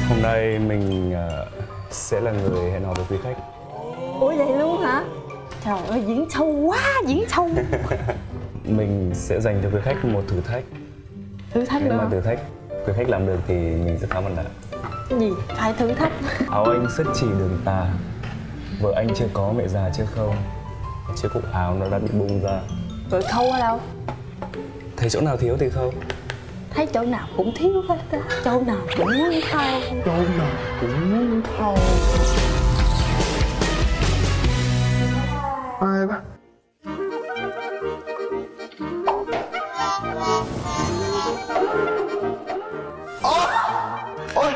Hôm nay mình sẽ là người hẹn hò với quý khách. Ủa vậy luôn hả? Trời ơi, diễn sâu quá, diễn sâu. Mình sẽ dành cho quý khách một thử thách. Thử thách Nếu nữa mà hả? thử thách quý khách làm được thì mình sẽ khá mặt nạ. Cái gì? Phải thử thách. Áo anh sất chỉ đường tà, vợ anh chưa có mẹ già chưa khâu, chiếc cúc áo nó đã bị bung ra. Rồi khâu ở đâu? Thấy chỗ nào thiếu thì khâu. Thấy chỗ nào cũng thiếu hết á. Chỗ nào cũng muốn khâu. Chỗ nào cũng muốn khâu. Ai ba? Ôi!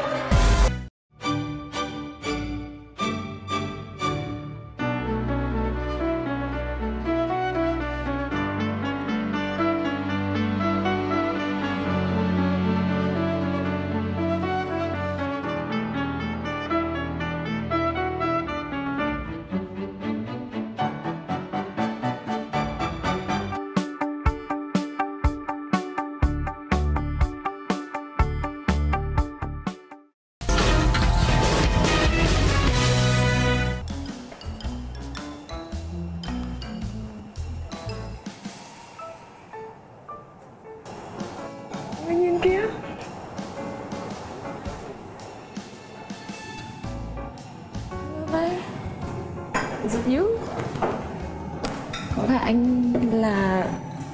Anh nhìn kia. Đây. Is it you? Có phải anh là...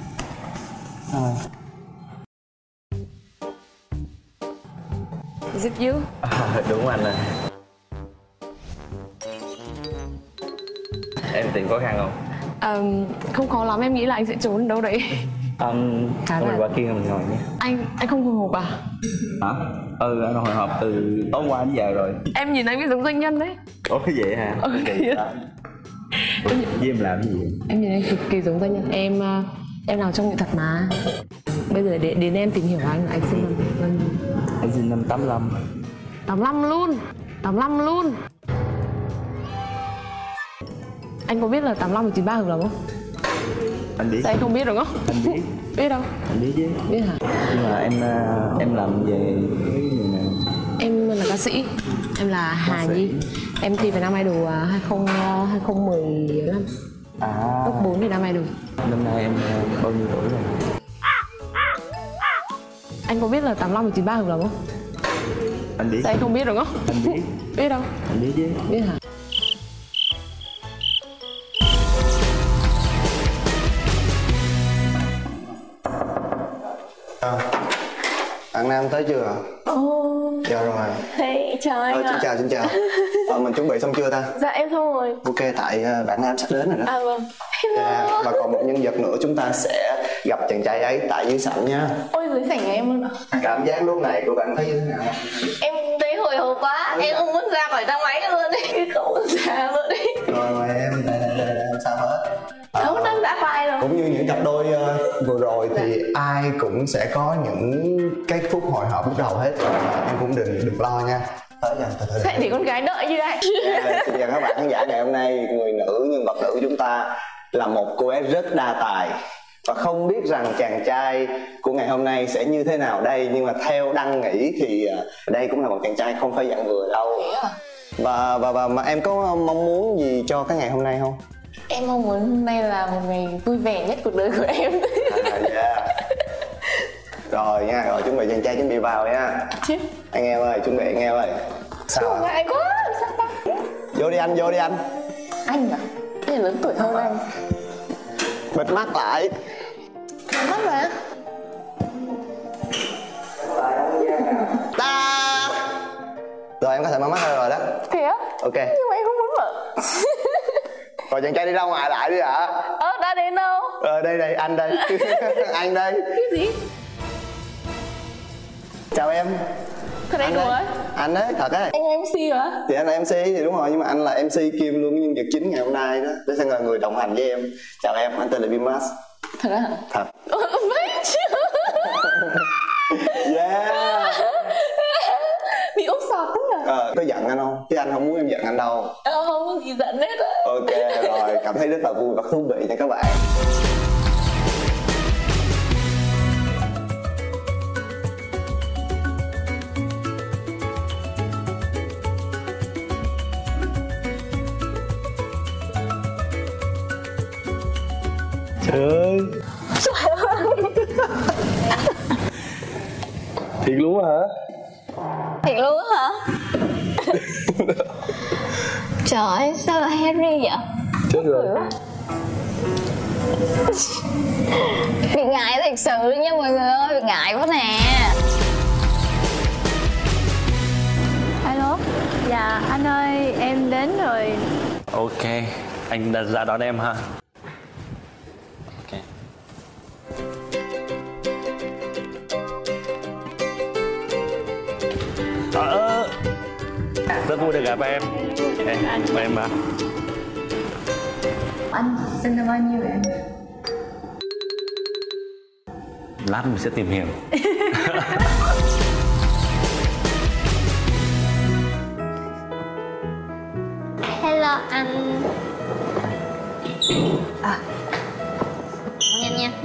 Is it you? Đúng anh rồi. Em tìm khó khăn không? Không khó lắm, em nghĩ là anh sẽ trốn đâu đấy. Khá Thôi là- qua kia mình ngồi nhé. Anh không hồi hộp à? Hả? Anh hồi hộp từ tối qua đến giờ rồi. Em nhìn anh bị giống doanh nhân đấy. Ủa vậy hả? Kỳ quá. Với em làm cái gì? Em nhìn anh cực kỳ giống doanh nhân. Em làm trong nghệ thuật mà. Bây giờ đến em tìm hiểu anh sinh năm Anh sinh năm 85. 85 luôn. 85 luôn. Anh có biết là 85 và 93 hợp đồng không? Anh biết. Sao anh không biết được không? Anh biết. Biết đâu? Anh biết chứ. Biết hả? Nhưng mà em làm về cái gì nè? Em là ca sĩ. Em là Hà sĩ. Nhi. Em thi vào năm Idol 2015. À. Top 4 thì năm Idol. Năm nay em bao nhiêu tuổi rồi? Anh có biết là 85 và 93 hợp đồng không? Anh biết. Sao anh không biết được không? Anh biết. Biết đâu? Anh biết chứ. Biết hả? Bạn Nam tới chưa? Dạ rồi. Hey, chào anh Xin ạ. chào, xin chào. Mình chuẩn bị xong chưa ta? Dạ em xong rồi. Ok, tại bạn Nam sắp đến rồi đó. À vâng. Dạ, và còn một nhân vật nữa chúng ta sẽ gặp chàng trai ấy tại dưới sảnh nha. Ôi dưới sảnh nhà em luôn ạ. Cảm giác lúc này của bạn thấy như thế nào? Em thấy hồi hộp quá. Em không muốn ra khỏi thang máy luôn đấy. Không muốn ra luôn đấy. Rồi em, đây, sao hết? Không đang đã vai rồi. Cũng như những cặp đôi vừa rồi thì ai cũng sẽ có những cái phút hồi hộp lúc đầu hết. Em cũng đừng lo nha. Tới nha, từ từ. Vậy thì con gái đợi như này. Xin chào các bạn khán giả ngày hôm nay. Người nữ, nhân vật nữ của chúng ta là một cô bé rất đa tài. Và không biết rằng chàng trai của ngày hôm nay sẽ như thế nào đây. Nhưng mà theo Đăng nghĩ thì đây cũng là một chàng trai không phải dạng vừa đâu. Và mà em có mong muốn gì cho cái ngày hôm nay không? Em mong muốn hôm nay là một ngày vui vẻ nhất cuộc đời của em. Yeah. Rồi nha, rồi chuẩn bị chàng trai chuẩn bị vào nha. Chứ Anh em ơi, chuẩn bị anh em ơi. Sao ạ? ngại quá. Sao ta? Vô đi anh, vô đi anh. Anh à? Anh là lớn tuổi hơn anh. Bịt mắt lại. Mất mà. Ta. Rồi em có thể mở mắt ra rồi đó. Thế á? Ok. Nhưng mà em không muốn mở. Rồi chàng trai đi ra ngoài lại đi hả? Đã đến đâu? Đây, anh đây. Anh đây. Cái gì? Chào em. Thật anh đây. đùa ấy? Anh đấy, thật đấy. Anh là MC hả? Thì anh là MC thì đúng rồi, nhưng mà anh là MC kiêm luôn cái nhân vật chính ngày hôm nay đó. Để sẽ là người đồng hành với em. Chào em, anh tên là Bimas. Thật á hả? Thật. Biết chưa? Yeah. Bị úp sọt tức à? Có giận anh không? Chứ anh không muốn em giận anh đâu. Không có gì giận hết á. Ok rồi, cảm thấy rất là vui và thú vị nha các bạn. Trời ơi. Thiệt luôn hả? Thiệt luôn á hả? Trời ơi, sao lại Harry vậy? Chết rồi. Bị ngại thật sự nha mọi người ơi, bị ngại quá nè. Alo. Dạ anh ơi, em đến rồi. Ok, anh đặt ra đón em ha. Ok. Rất vui được gặp em. Mời em vào. Anh sinh năm bao nhiêu vậy? Lát mình sẽ tìm hiểu. Hello anh. Nhanh nha.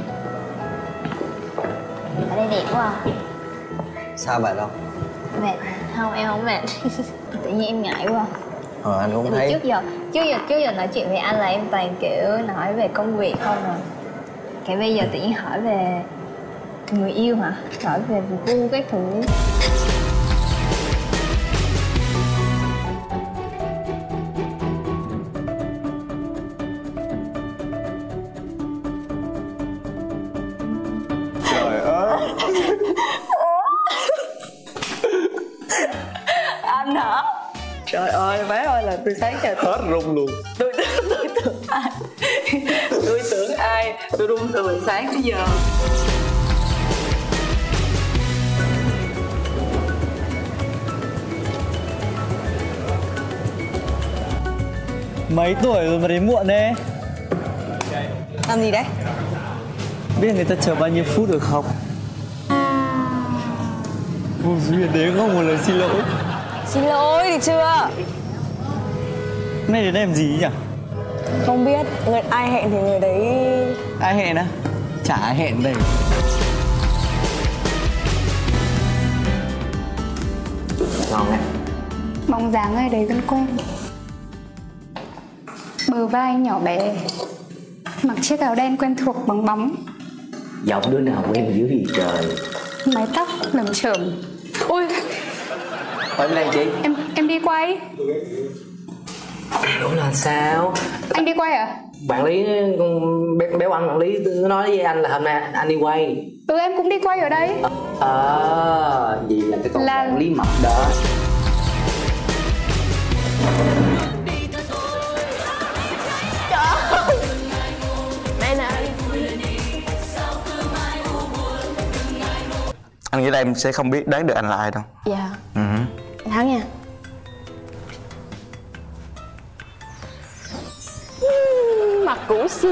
Ở đây đẹp quá à. Sao vậy đâu? Mệt không, em không mệt. Tự nhiên em ngại quá. Anh cũng Tại vì thấy. trước giờ nói chuyện với anh là em toàn kiểu nói về công việc không rồi. Cái bây giờ tự nhiên hỏi về người yêu hả? Hỏi về gu các thứ. Trời ơi. Anh hả? Trời ơi bé ơi, là từ sáng giờ Hết rung luôn. tôi tưởng ai? Tôi tưởng ai? Tôi run từ buổi sáng tới giờ. Mấy tuổi rồi mà đến muộn thế? Làm gì đấy? Biết người ta chờ bao nhiêu phút được không? Vô duyên đấy, không một lời xin lỗi. Xin lỗi được chưa? Nay đến đây làm gì nhỉ? Không biết, người ai hẹn thì người đấy. Ai hẹn á? Chả ai hẹn đây. Ngon á. Bóng dáng ai đấy vẫn quen. Bờ vai nhỏ bé, mặc chiếc áo đen quen thuộc bóng bóng, Giọng đứa nào quen dữ gì trời. mái tóc lởm chởm. Ôi, Ở đây chị. em đi quay. Ủa là sao? Anh đi quay à? Bạn Lý, béo ăn bạn Lý nói với anh là hôm nay anh đi quay. Ừ, em cũng đi quay ở đây. Vậy là cái con Là- bạn Lý mập đó. Anh nghĩ là em sẽ không biết đoán được anh là ai đâu. Dạ. Thắng nha. Mặt cũ xì.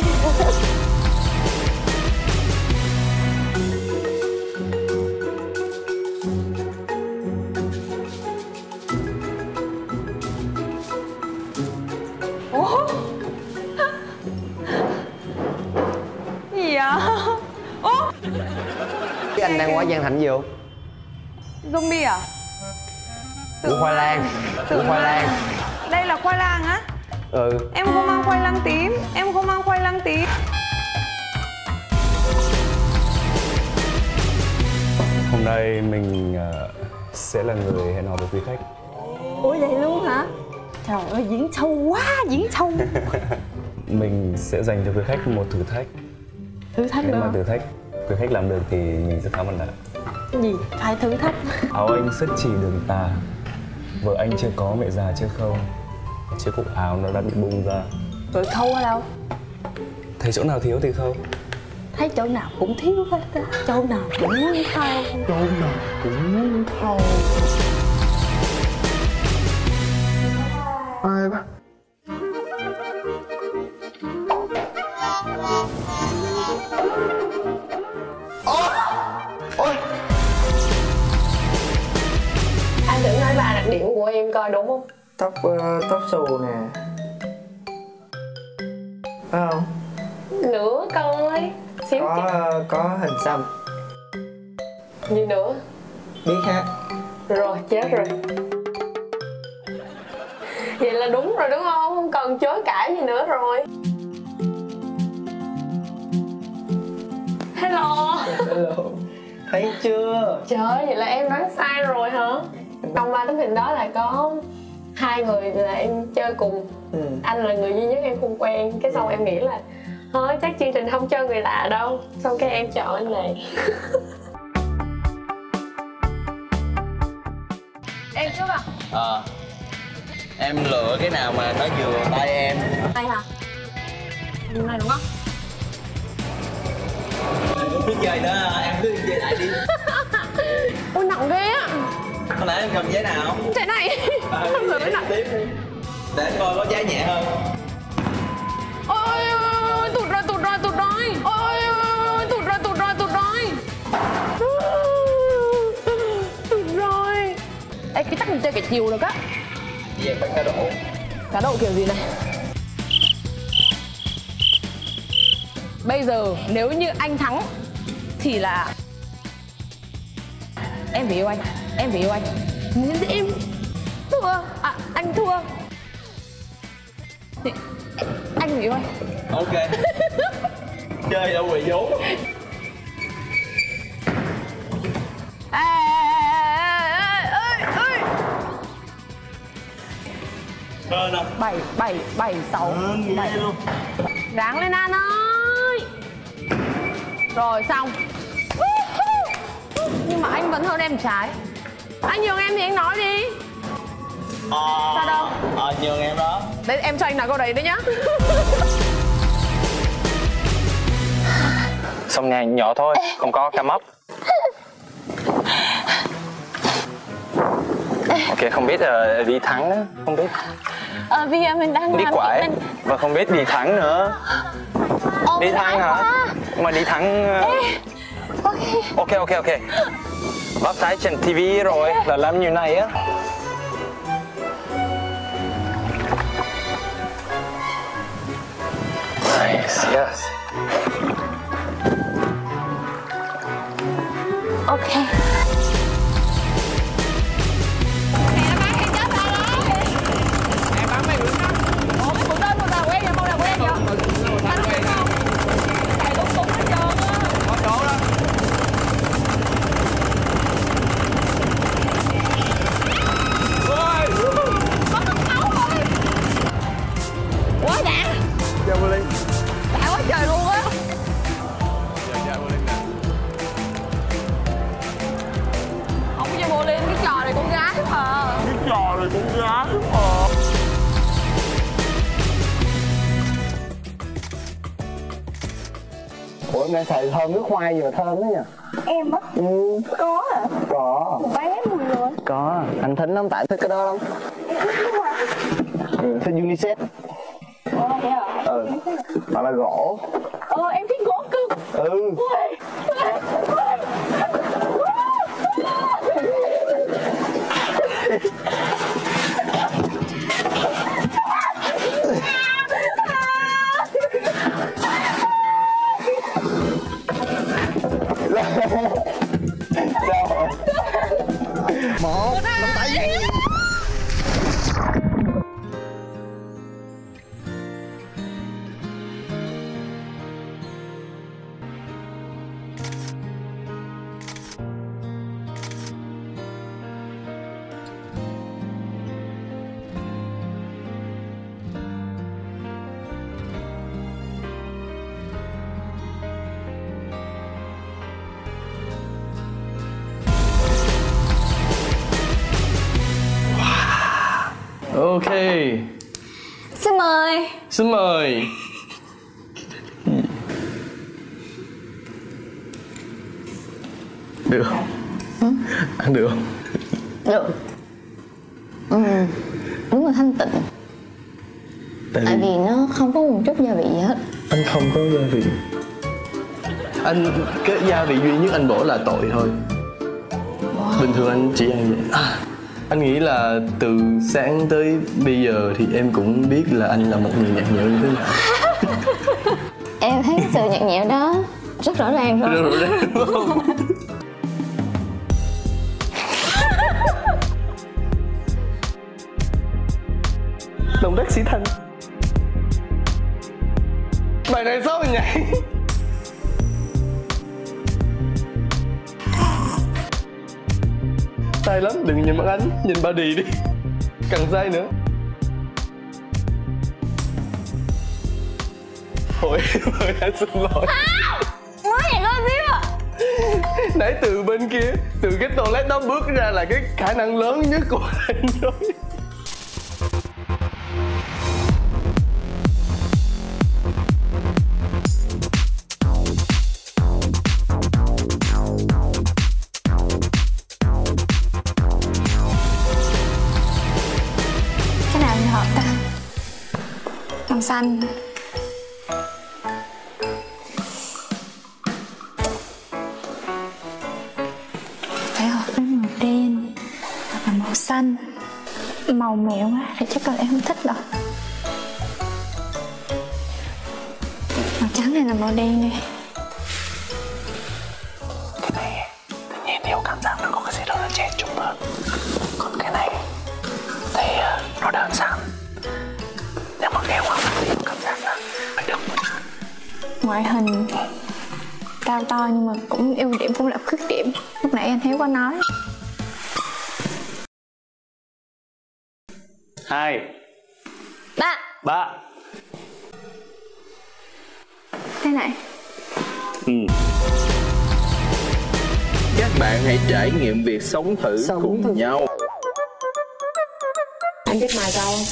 Gì vậy? Ố, Cái anh đang hóa Giang Thành gì không? zombie à? Củ khoai lang. Củ khoai lang. Đây là khoai lang á? Ừ. Em không mang khoai lang tím. Em không mang khoai lang tím. Hôm nay mình sẽ là người hẹn hò với quý khách. Ủa vậy luôn hả? Trời ơi, diễn sâu quá, diễn sâu. Mình sẽ dành cho quý khách một thử thách. Thử thách Nếu mà nữa. thử thách quý khách làm được thì mình sẽ thắng bạn đã. Cái gì? Phải thử thách. Áo anh sất chỉ đường tà, vợ anh chưa có mẹ già chưa không, chiếc cúc áo nó đã bị bung ra. Rồi khâu ở đâu? Thấy chỗ nào thiếu thì không. Thấy chỗ nào cũng thiếu hết á. Chỗ nào cũng muốn khâu. Chỗ nào cũng muốn khâu. Ai ba? Anh thử nói ba đặc điểm của em coi đúng không? Tóc xù nè. Phải không? Nữa coi. Xíu Có hình xăm. gì nữa? Biết ha. Rồi, chết rồi. Vậy là đúng rồi đúng không? Không cần chối cãi gì nữa rồi. Hello. Hello. Thấy chưa? Trời ơi, vậy là em đoán sai rồi hả? Trong 3 tấm hình đó là có 2 người là em chơi cùng. Anh là người duy nhất em không quen. Cái xong em nghĩ là thôi chắc chương trình không cho người lạ đâu. Xong cái em chọn anh này. Em trước à? Em lựa cái nào mà nó vừa tay em. Đây hả? Này đúng không? Em không biết chơi nữa, em cứ chơi lại đi. Ôi nặng ghê á. Hồi nãy em cầm giấy nào? Cái này. Không ngờ mới nặng. Tiếp đi. Để em coi có giấy nhẹ hơn. Ôi tụt rồi. Ôi tụt rồi. Tụt rồi. Ê, cái chắc mình chơi cả chiều được á. Vậy em bắt cá độ. Cá độ kiểu gì này? Bây giờ nếu như anh thắng thì là em phải yêu anh. Nhưng em thua. À, anh thua thì anh phải yêu anh. Ok. Chơi đâu quỳ vốn. Hơn không? 7 6 7 luôn. Ráng lên An ơi. Rồi xong. Nhưng mà anh vẫn hơn em trái. Anh nhường em thì anh nói đi. Sao đâu? Nhường em đó. Đấy em cho anh nói câu đấy đấy nhá. Xong nha, nhỏ thôi, không có come up. Ok, không biết đi thắng nữa, không biết. Bây giờ mình đang Đi làm quải mình... và không biết đi thắng nữa. Đi thắng hả? Mà đi thắng. Ok. Bác thấy trên TV rồi là làm như này á. Nice, yes. Ok. Ủa em đang xài thơm nước khoai vừa thơm đó nha. Em á? Có hả? Có. Bán hết mùi rồi. Có. Anh Thính lắm, tại thích cái đó lắm. Thích unisex. Thế hả? Hoặc là gỗ. Em thích gỗ cực. Một, nắm tay. Ok. Xin mời. Xin mời. Được không? Ăn được không? Được. Đúng là thanh tịnh. Tại vì nó không có một chút gia vị gì hết. Anh không có gia vị. Anh cái gia vị duy nhất anh bỏ là tỏi thôi. Bình thường anh chỉ ăn vậy. Anh nghĩ là từ sáng tới bây giờ thì em cũng biết là anh là một người nhạt nhẽo như thế nào. Em thấy sự nhạt nhẽo đó rất rõ ràng rồi. Rất rõ ràng đúng không? Lòng đất sĩ Thanh. Bài này sao mình nhảy? say lắm, đừng nhìn mắt anh, nhìn body đi. Càng say nữa. Thôi ơi, anh xin lỗi. Nói vậy con biết à? Nãy từ bên kia, từ cái toilet đó bước ra là cái khả năng lớn nhất của anh rồi. Cái nào thì hợp ta? Màu xanh. Phải hợp với màu đen hoặc là màu xanh. Màu mẹo quá thì chắc là em không thích đâu. Màu trắng này là màu đen đi. Cái này tự nhiên Hiếu cảm giác nó có cái gì đó là trẻ trung hơn. Còn cái này thì nó đơn giản. Nhưng mà nghe qua thì cảm giác là phải được. Ngoại hình cao to nhưng mà cũng ưu điểm cũng là khuyết điểm. Lúc nãy anh Hiếu có nói. 2 Ba. 3. Thế này. Các bạn hãy trải nghiệm việc sống thử cùng nhau. Anh biết mài rau không?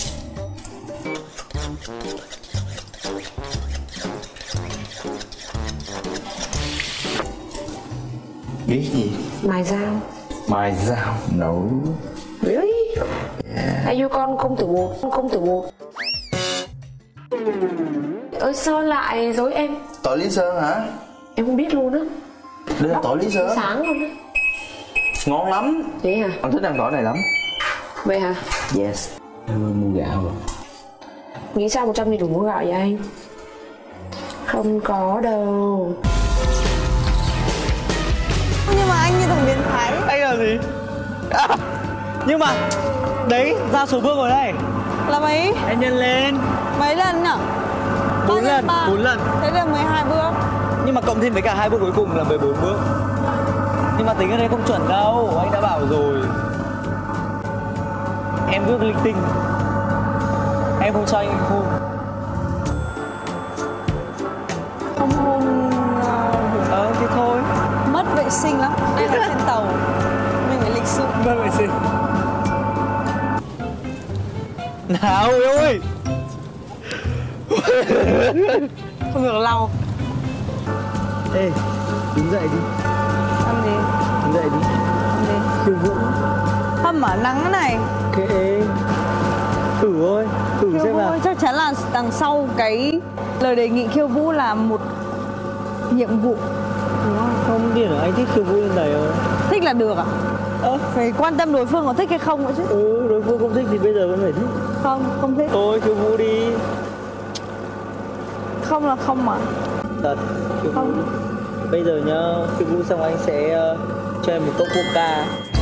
Biết gì? Mài rau. Mài dao nấu. Really? Are you con công tử bột? Công tử bột. Ơi sao lại dối em? Tỏi Lý Sơn hả? Em không biết luôn á. Đây là tỏi Lý Sơn. Sáng luôn á. Ngon lắm. Vậy hả? Anh thích ăn tỏi này lắm. Vậy hả? Yes. Em mua gạo rồi. Nghĩ sao 100 nghìn đủ mua gạo vậy anh? Không có đâu. Nhưng mà anh như thằng biến thái. Anh làm gì? À, nhưng mà đấy, ra số bước rồi đây. Là mấy? Em nhân lên. Mấy lần nhở? 4 lần, 4 lần. Thế là 12 bước. Nhưng mà cộng thêm với cả 2 bước cuối cùng là 14 bước. Nhưng mà tính ở đây không chuẩn đâu, anh đã bảo rồi. Em bước linh tinh. Em không cho anh hôn. Không hôn. Thế thôi. Mất vệ sinh lắm. Đây là trên tàu. Mình phải lịch sự. Mất vệ sinh. Nào yêu ơi. Không được lau. Ê, đứng dậy đi. Làm gì? Đứng dậy đi. Làm gì? Khiêu vũ. Hâm ở nắng này. Kệ. Thử thôi. Thử Khiêu xem vũ nào. chắc chắn là đằng sau cái lời đề nghị khiêu vũ là một nhiệm vụ. Đúng không? Không biết là anh thích khiêu vũ lên này rồi. Thích là được à? Phải quan tâm đối phương có thích hay không nữa chứ. Đối phương không thích thì bây giờ vẫn phải thích. Không, không thích. Thôi khiêu vũ đi. Không là không mà. Thật, khiêu vũ. Không. Bây giờ nhá, khiêu vũ xong anh sẽ cho em một cốc coca.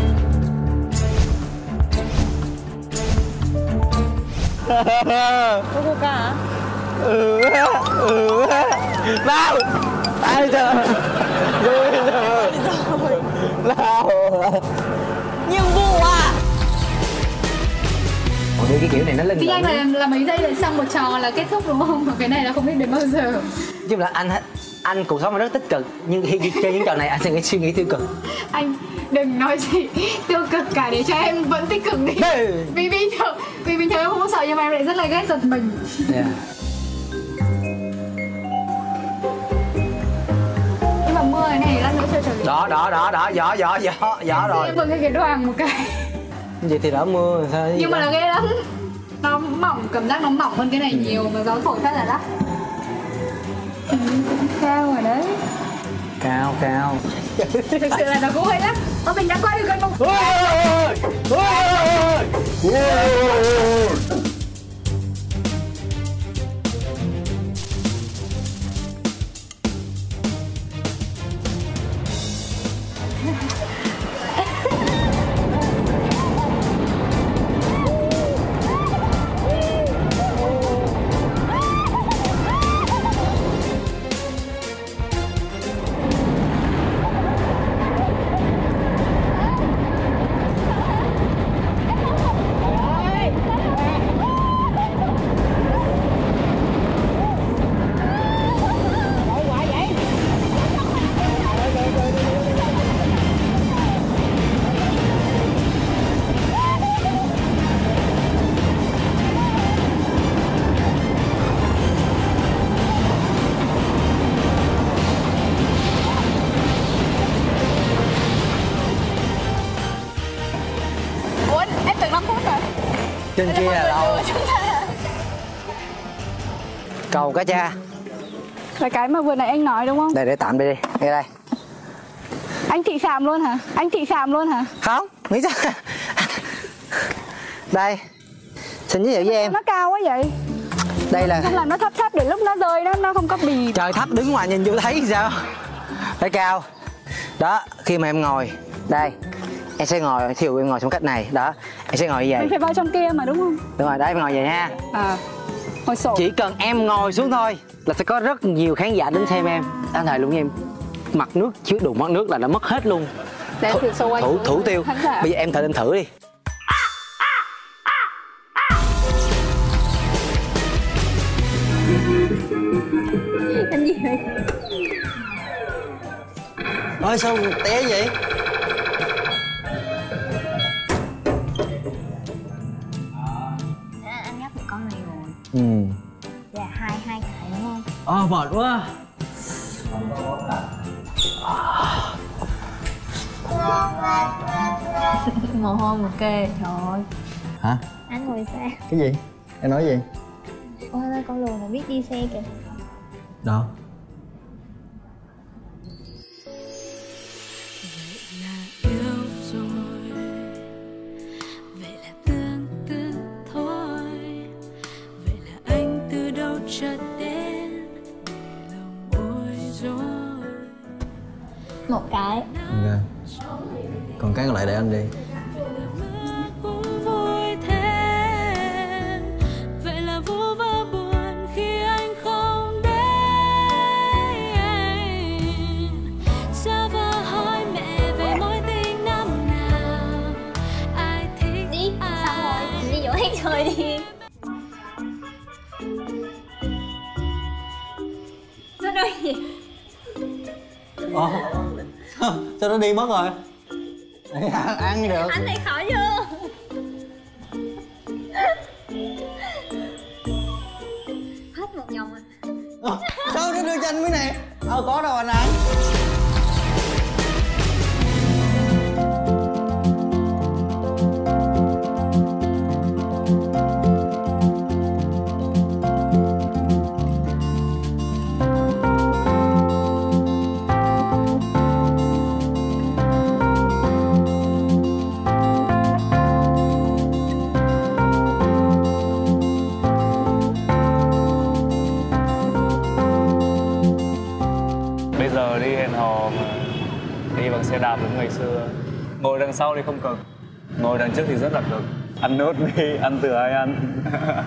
Có coca hả? Nào. Ai giờ? Rồi giờ. Nào. Nhiệm vụ à? Còn cái kiểu này nó lên. Vì anh là mấy giây là xong một trò là kết thúc đúng không? Còn cái này là không biết đến bao giờ. Chứ là anh cuộc sống là rất tích cực, nhưng khi chơi những trò này anh sẽ suy nghĩ tiêu cực. Anh đừng nói gì tiêu cực cả để cho em vẫn tích cực đi. Vì bình thường em không có sợ nhưng mà em lại rất là ghét giật mình. Yeah. Nhưng mà mưa này này lát nữa trời trời. Đó gió rồi. Em vừa cái đoàn một cái. Vậy thì đỡ mưa rồi sao? Nhưng mà là ghê lắm. Nó mỏng, cảm giác nó mỏng hơn cái này nhiều mà gió thổi phát là đắt. Cũng cao rồi đấy. Cao. Thực sự là nó cũng hơi lắm. Mình đã qua được cái mục. Trên kia là đâu? Cầu cá cha. Là cái mà vừa nãy anh nói đúng không? Đây để tạm đi. Nghe đây. Anh thị sàm luôn hả? Anh thị sàm luôn hả? Không, nghĩ sao? Đây. Xin giới thiệu với em. Nó cao quá vậy? Đây là. Không làm nó thấp thấp để lúc nó rơi đó nó không có bì. Trời thấp đứng ngoài nhìn vô thấy sao? Phải cao. Đó, khi mà em ngồi đây, em sẽ ngồi, thí dụ em ngồi xuống cách này, đó, em sẽ ngồi như vậy. Mình phải vào trong kia mà đúng không? Đúng rồi, đấy em ngồi vậy ha. Ngồi sổ. Chỉ cần em ngồi xuống thôi là sẽ có rất nhiều khán giả đến xem em. Anh thề luôn em, mặt nước chứ đụng mặt nước là đã mất hết luôn. Để thử show anh. Thủ tiêu. Bây giờ em thử đi. Anh gì vậy? Ôi sao té vậy? Anh nhắc một con này rồi. Dạ hai cái đúng không? Mệt quá. Mồ hôi một kê, trời ơi. Hả? Anh ngồi xe. Cái gì? Em nói gì? Ôi ơi, con lùn là biết đi xe kìa. Đâu? Một cái. Ok. Còn cái còn lại để anh đi. Thôi đi. Sao đây vậy? Sao nó đi mất rồi? Ăn được. Anh này khỏi chưa? Hết một vòng rồi. Sao nó đưa cho anh cái này? Có đâu anh ăn. Giờ đi hẹn hò mà đi bằng xe đạp giống ngày xưa, ngồi đằng sau thì không cực, ngồi đằng trước thì rất là cực. Ăn nốt đi, ăn từ ai ăn.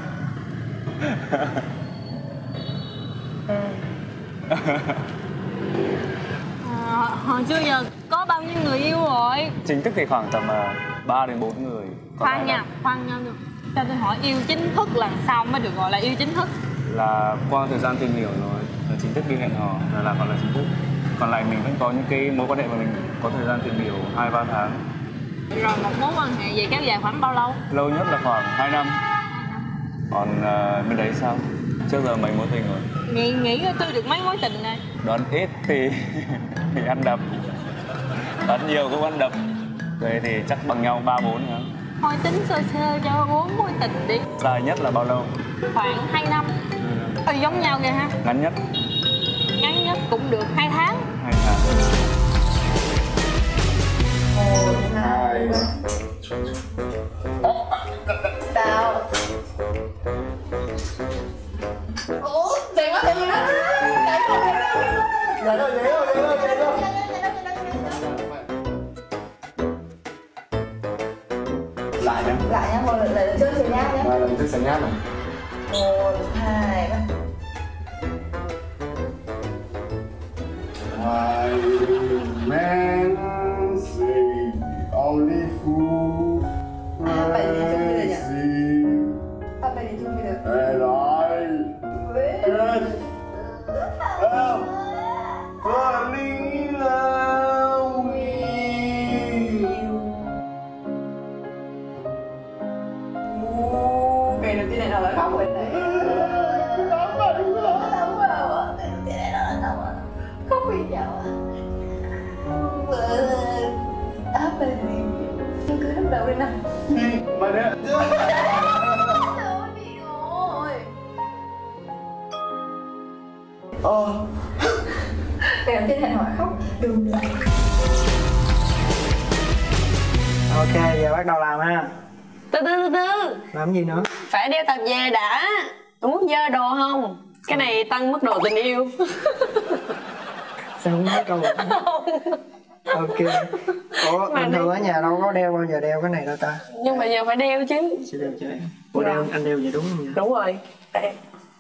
Hồi trước giờ có bao nhiêu người yêu rồi? Chính thức thì khoảng tầm 3 đến 4 người. Khoan nha, cho tôi hỏi yêu chính thức là sao mới được gọi là yêu chính thức? Là qua thời gian tìm hiểu rồi, là chính thức đi hẹn hò là gọi là chính thức. Còn lại mình vẫn có những cái mối quan hệ mà mình có thời gian tìm hiểu 2-3 tháng. Rồi một mối quan hệ vậy kéo dài khoảng bao lâu? Lâu nhất là khoảng 2 năm. Còn bên đấy sao? Trước giờ mấy mối tình rồi? Nghĩ tôi được mấy mối tình này? Đoán ít thì ăn đập, đoán nhiều cũng ăn đập. Vậy thì chắc bằng nhau 3-4 nữa. Thôi tính sơ sơ cho 4 mối tình đi. Dài nhất là bao lâu? Khoảng 2 năm. Giống nhau kìa ha. Ngắn nhất? Ngắn nhất cũng được 2 tháng. 2 tháng. 1, 2. Tao. Ủa, tiền quá tiền đó. Rồi. Lại nhá. Lại nhá, một lần trước sẽ nháp nhé. Lần trước sẽ nháp này. 1, 2, 3. I man say only fool crazy and I can't help falling in love with you. Ngày đầu tiên này nào lại khóc vậy này? Khóc vì nhau à? Áp lên nhiều. Cứ bắt đầu đi nào. Mà nè. Kèm trên hẹn hỏi khóc đừng. Ok, giờ bắt đầu làm ha. Từ từ. Làm gì nữa? Phải đeo tập về đã. Muốn dơ đồ không? Cái này tăng mức độ tình yêu. Sao không nói câu vậy? Ok. Ủa, bình thường ở nhà đâu có đeo bao giờ đeo cái này đâu ta? Nhưng mà giờ phải đeo chứ. Sẽ đeo cho em. Ủa đeo, anh đeo vậy đúng không vậy? Đúng rồi. Đây.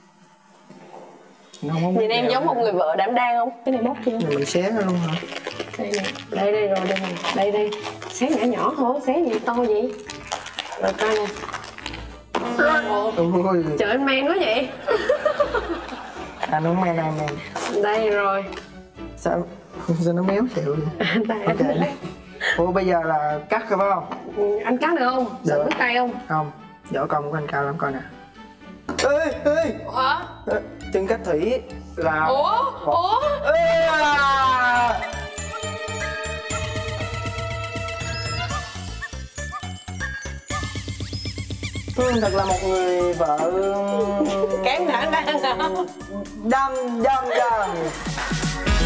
Nhìn em giống một người vợ đảm đang không? Cái này bóc chưa? Mình xé nó luôn hả? Đây nè, đây rồi đây nè, đây xé nhỏ nhỏ thôi, xé gì to vậy? Rồi coi nè. Ôi. Trời anh men quá vậy. Anh không men anh men. Đây rồi. Sao nó méo xẹo vậy? Đây, ok. Ủa bây giờ là cắt rồi phải không? Anh cắt được không? Sợ đứt tay không? Không. Võ công của anh cao lắm coi nè. Ê. Hả? Chân cách thủy là. Ủa? Phương thật là một người vợ kém đảm đang hả? Đâm.